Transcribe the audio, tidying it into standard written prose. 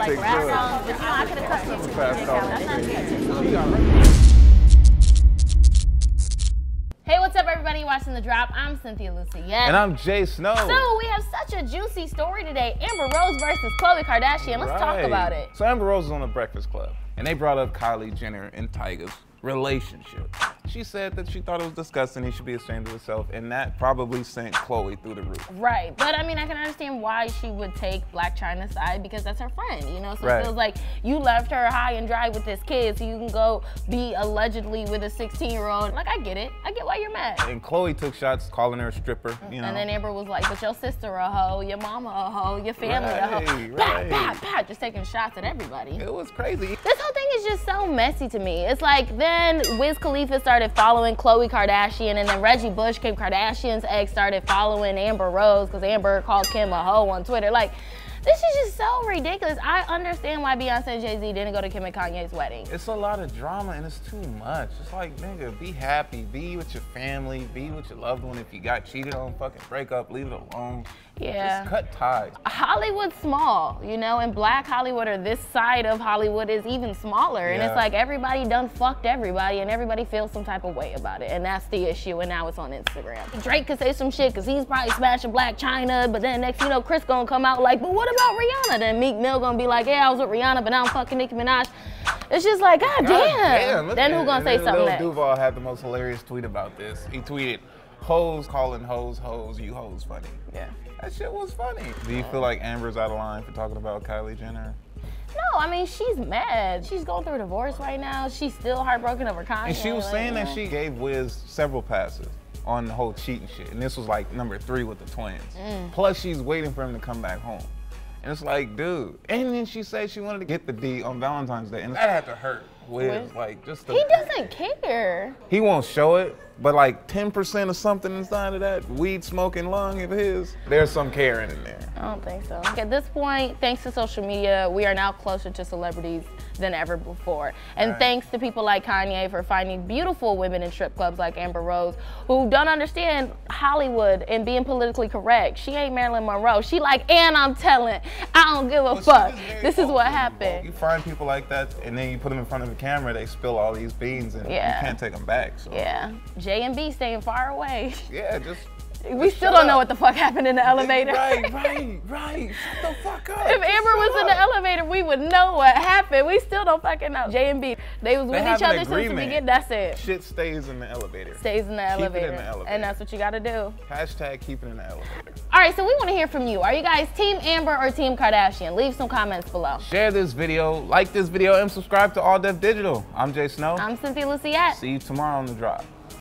chick rap good. songs, but you know, I could have cut you to Fast dick off out. That's not the good. street. Hey, what's up, everybody? You're watching The Drop. I'm Cynthia Lucy. And I'm Jay Snow. So we have such a juicy story today. Amber Rose versus Khloe Kardashian. Let's talk about it. So Amber Rose was on the Breakfast Club, and they brought up Kylie Jenner and Tyga's relationship. She said that she thought it was disgusting, he should be ashamed of himself, and that probably sent Khloe through the roof. Right, but I mean, I can understand why she would take Blac Chyna's side because that's her friend, you know? So Right. it feels like you left her high and dry with this kid so you can go be allegedly with a 16-year-old. Like, I get it. I get why you're mad. And Khloe took shots calling her a stripper, you know. And then Amber was like, but your sister a hoe, your mama a hoe, your family a hoe. Right, Pat, pat, pat, just taking shots at everybody. It was crazy. This whole thing is just so messy to me. It's like then Wiz Khalifa started following Khloe Kardashian, and then Reggie Bush, Kim Kardashian's ex, started following Amber Rose because Amber called Kim a hoe on Twitter. Like, this is just so ridiculous. I understand why Beyonce and Jay-Z didn't go to Kim and Kanye's wedding. It's a lot of drama and it's too much. It's like, nigga, be happy, be with your family, be with your loved one. If you got cheated on, fucking break up, leave it alone. Yeah. Just cut ties. Hollywood's small, you know, and Black Hollywood, or this side of Hollywood, is even smaller. And it's like everybody done fucked everybody and everybody feels some type of way about it. And that's the issue, and now it's on Instagram. Drake could say some shit because he's probably smashing Blac Chyna, but then next you know, Chris gonna come out like, but what about Rihanna? Then Meek Mill gonna be like, yeah, I was with Rihanna, but now I'm fucking Nicki Minaj. It's just like, God damn. Then who gonna say something next? Lil Duval had the most hilarious tweet about this. He tweeted, hoes calling hoes hoes, you hoes funny. Yeah. That shit was funny. Do you feel like Amber's out of line for talking about Kylie Jenner? No, I mean, she's mad. She's going through a divorce right now. She's still heartbroken over Kanye. And she was like, saying you that know. she gave Wiz several passes on the whole cheating shit. And this was like number 3 with the twins. Plus she's waiting for him to come back home. And it's like, dude. And then she said she wanted to get the D on Valentine's Day. And that had to hurt Wiz. Like, just He doesn't care. He won't show it, but like 10% of something inside of that weed smoking lung of his, there's some caring in there. I don't think so. At this point, thanks to social media, we are now closer to celebrities than ever before. And thanks to people like Kanye for finding beautiful women in strip clubs like Amber Rose, who don't understand Hollywood and being politically correct. She ain't Marilyn Monroe. She like, and I'm telling, I don't give a fuck. This is what happened. You find people like that, and then you put them in front of the camera, they spill all these beans, and you can't take them back. So. Yeah, J and B staying far away. Yeah, just. We still don't know what the fuck happened in the elevator. Right. Shut the fuck up. If Amber was in the elevator, we would know what happened. We still don't fucking know. J and B, they was with each other since the beginning. That's it. Shit stays in the elevator. Stays in the elevator. Keep it in the elevator. And that's what you gotta do. Hashtag keep it in the elevator. All right, so we want to hear from you. Are you guys Team Amber or Team Kardashian? Leave some comments below. Share this video, like this video, and subscribe to All Def Digital. I'm Jay Snow. I'm Cynthia Luciette. See you tomorrow on The Drop.